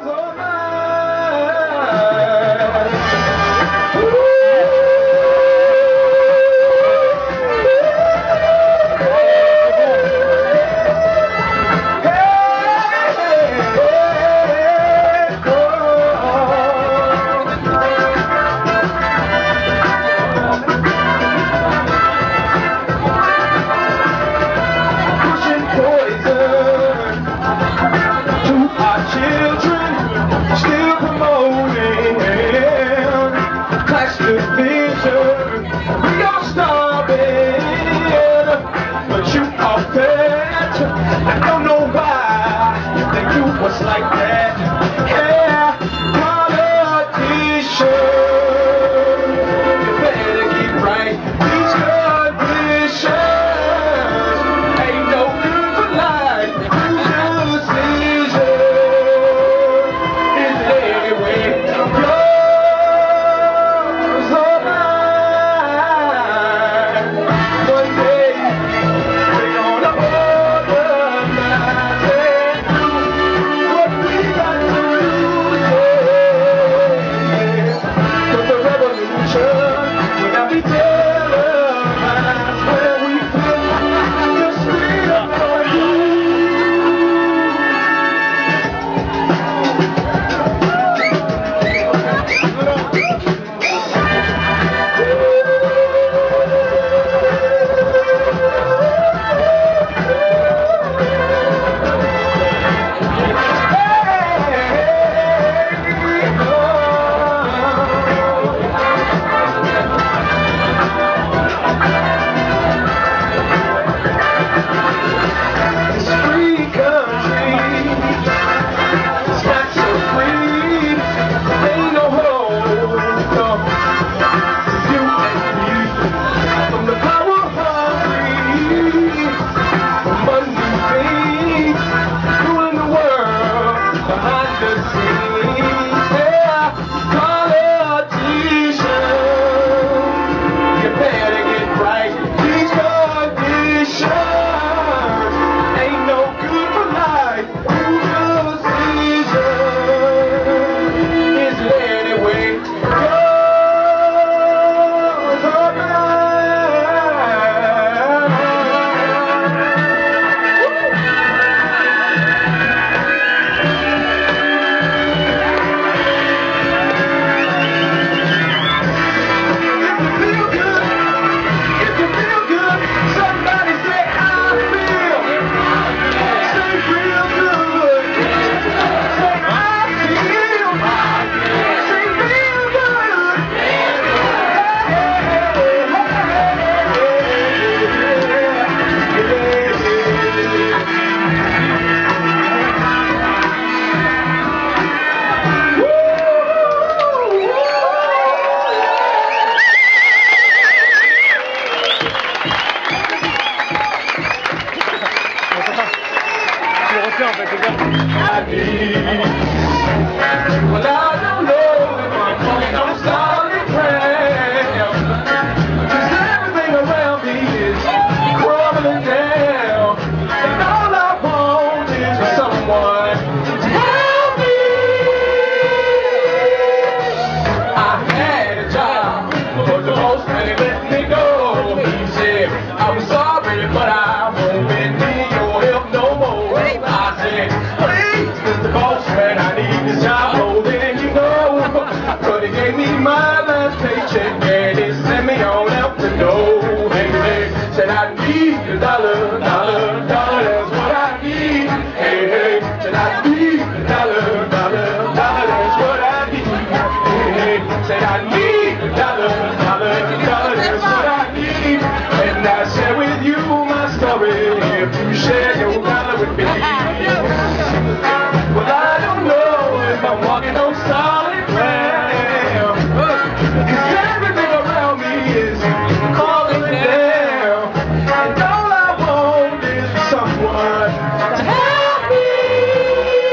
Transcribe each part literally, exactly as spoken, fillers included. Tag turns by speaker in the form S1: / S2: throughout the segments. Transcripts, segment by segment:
S1: To help me.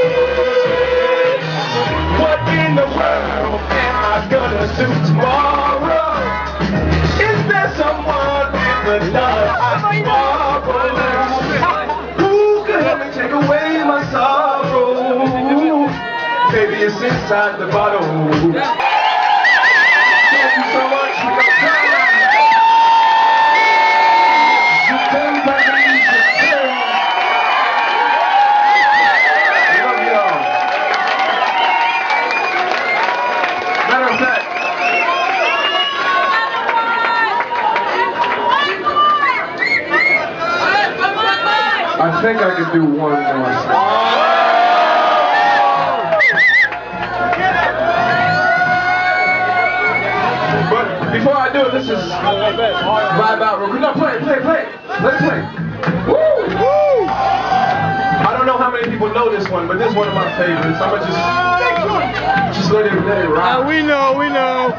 S1: is inside the bottle. Thank you so much. We got time. Love y'all. Matter of fact, I think I can do one more song. But before I do it, this is vibe out real quick. No, play it, play it, play it. Let it play. Woo! Woo! I don't know how many people know this one, but this is one of my favorites. I'm gonna just, just let it, let it rock.
S2: Uh, we know, we know.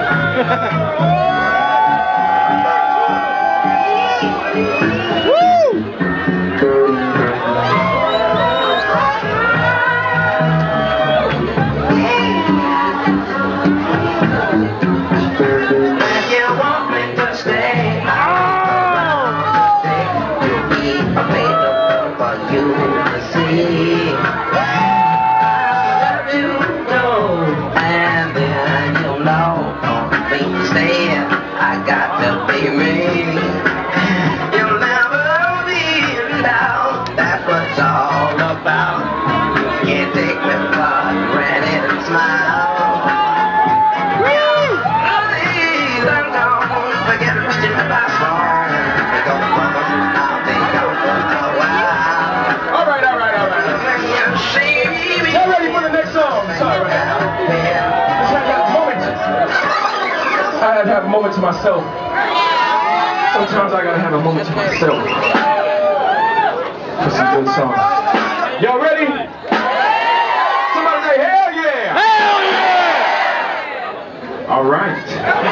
S1: I had to have a moment to myself. Sometimes I gotta have a moment to myself for some good songs. Y'all ready? Somebody say hell yeah! Hell yeah! All right.